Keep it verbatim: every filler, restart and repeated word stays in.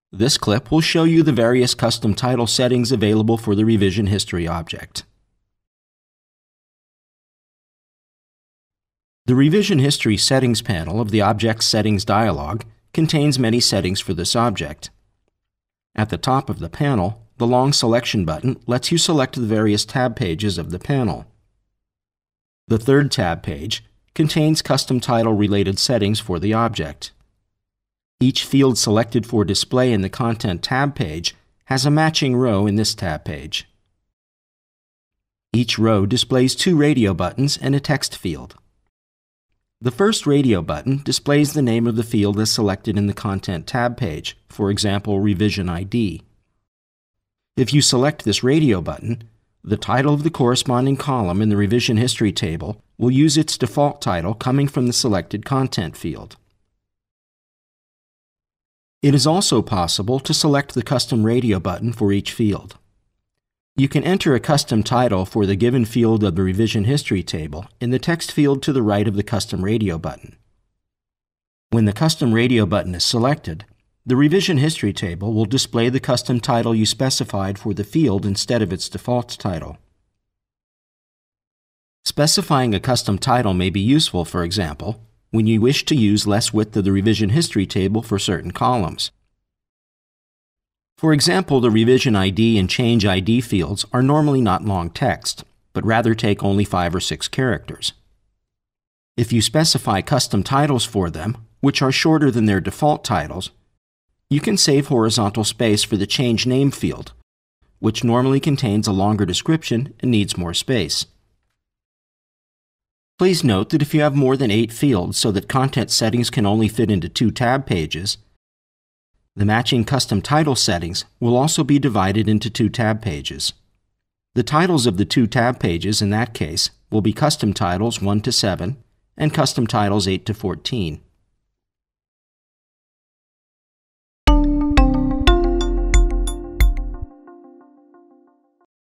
This clip will show you the various custom title settings available for the revision history object. The revision history settings panel of the Object Settings dialog contains many settings for this object. At the top of the panel, the long selection button lets you select the various tab pages of the panel. The third tab page contains custom title related settings for the object. Each field selected for display in the Content tab page has a matching row in this tab page. Each row displays two radio buttons and a text field. The first radio button displays the name of the field as selected in the Content tab page, for example, Revision I D. If you select this radio button, the title of the corresponding column in the revision history table will use its default title coming from the selected content field. It is also possible to select the custom radio button for each field. You can enter a custom title for the given field of the revision history table in the text field to the right of the custom radio button. When the custom radio button is selected, the revision history table will display the custom title you specified for the field instead of its default title. Specifying a custom title may be useful, for example, when you wish to use less width of the revision history table for certain columns. For example, the Revision I D and Change I D fields are normally not long text, but rather take only five or six characters. If you specify custom titles for them, which are shorter than their default titles, you can save horizontal space for the Change Name field, which normally contains a longer description and needs more space. Please note that if you have more than eight fields so that content settings can only fit into two tab pages, the matching custom title settings will also be divided into two tab pages. The titles of the two tab pages in that case will be custom titles one to seven and custom titles eight to fourteen.